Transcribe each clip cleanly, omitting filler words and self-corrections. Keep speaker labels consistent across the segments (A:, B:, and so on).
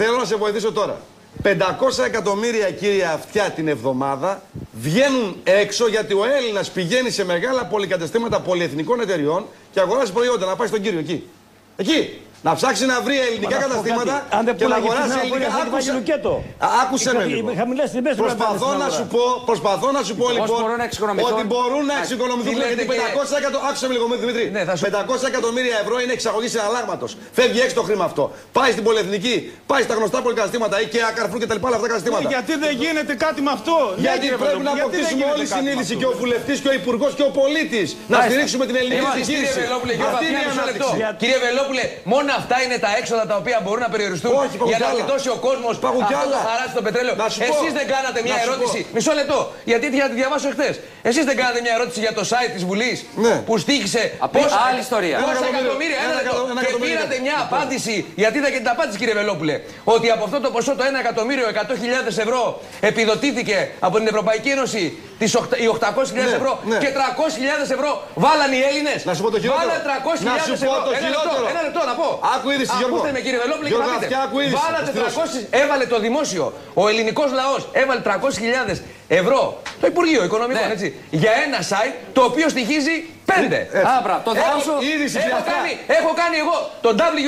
A: Θέλω να σε βοηθήσω τώρα. 500 εκατομμύρια, κύριε Αυτιά, την εβδομάδα βγαίνουν έξω γιατί ο Έλληνας πηγαίνει σε μεγάλα πολυκαταστήματα πολυεθνικών εταιριών και αγοράζει προϊόντα. Να πάει στον κύριο εκεί. Εκεί. Να ψάξει να βρει ελληνικά καταστήματα και να αγοράσει ελληνικά. Άκουσε με λίγο. Προσπαθώ να σου πω λοιπόν ότι μπορούν να εξοικονομηθούν γιατί 500 άκουσε με λίγο, Δημήτρη. 500 εκατομμύρια ευρώ είναι εξαγωγή συναλλάγματος. Φεύγει έξω το χρήμα αυτό. Πάει στην πολυεθνική, πάει στα γνωστά πολυκαταστήματα ή και Carrefour και τα λοιπά αυτά καταστήματα.
B: Γιατί δεν γίνεται κάτι με αυτό.
A: Γιατί πρέπει να αποκτήσουμε όλη συνείδηση και ο βουλευτής και ο υπουργός και ο πολίτης να στηρίξουμε την ελληνική επιχείρηση.
C: Κύριε Βελόπουλε, μόνο αυτά είναι τα έξοδα τα οποία μπορούν να περιοριστούν για να γλιτώσει ο κόσμος αυτό το χαράτσι το πετρέλαιο. Εσείς δεν κάνατε μια ερώτηση. Μισό λεπτό, γιατί ήθελα να τη διαβάσω χθες. Εσείς δεν κάνατε μια ερώτηση για το site της Βουλής που στήχησε πόσα εκατομμύρια. Και πήρατε μια απάντηση, γιατί είδα και την απάντηση, κύριε Βελόπουλε, ότι από αυτό το ποσό το 1.100.000 ευρώ επιδοτήθηκε από την Ευρωπαϊκή Ένωση οι 800.000 ευρώ και 300.000 ευρώ βάλαν οι Έλληνες.
A: Να σου πω το χειρότερο.
C: Βάλαν 300.000 ευρώ. Ένα λεπτό να πω. Ακούστε με, κύριε Βελόπουλε, και να δείτε. Βάλατε 300, έβαλε το δημόσιο, ο ελληνικός λαός έβαλε 300.000 ευρώ, το Υπουργείο Οικονομικών, έτσι, για ένα site το οποίο στοιχίζει 5. Έχω κάνει εγώ το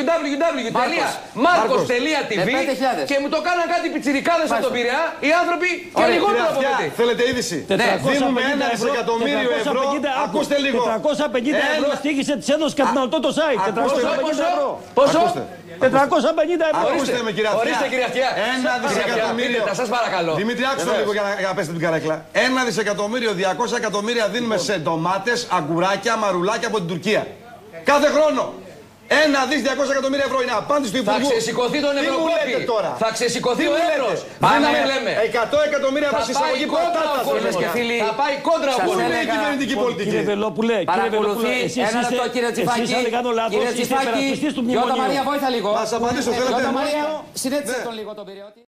C: www.markos.tv και μου το κάναν κάτι πιτσιρικάδες από τον Πειραιά οι άνθρωποι και λιγότερο από παιδί.
A: Θέλετε είδηση? Δίνουμε 1 δισεκατομμύριο ευρώ. Ακούστε λίγο.
D: 450 ευρώ στήχησε της Ένωσης Καταναλωτών το site. 450 ευρώ.
C: Πόσο?
D: 450 ευρώ.
A: Ακούστε με, κύριε Αυτιά.
C: Ορίστε, κύριε Αυτιά.
A: 1 δισεκατομμύριο.
C: Σας παρακαλώ.
A: Δημήτρη, άκουστε λίγο για να πέσετε την καρέκλα. 1 δισεκατομμύριο, 200 εκατομμύρια δίνουμε σε ντομάτες, αγκουράκια, μαρουλάκια από την Τουρκία. Κάθε χρόνο. 1 δις 200 εκατομμύρια ευρώ είναι απάντηση του Υπουργού.
C: Θα ξεσηκωθεί τον Ευρωκόπη. Θα ξεσηκωθεί ο Εύρος.
A: Πάμε, λέμε. 100 εκατομμύρια από εισαγωγή πατάτας.
C: Θα πάει κόντρα ο κόσμος.
A: Πού είναι η κυβερνητική πολιτική?
D: Κύριε Βελόπουλε,
E: ένα λεπτό, κύριε Τσιφάκη.
D: Εσείς αν δεν κάνω λάθος, είστε υπερασπιστής του μνημονίου.
E: Γιώτα Μαρία, βόηθα λίγο.
A: Να σας απαντήσω, θέλετε.
E: Συνέτησε τον λίγο τον Πειραιώτη.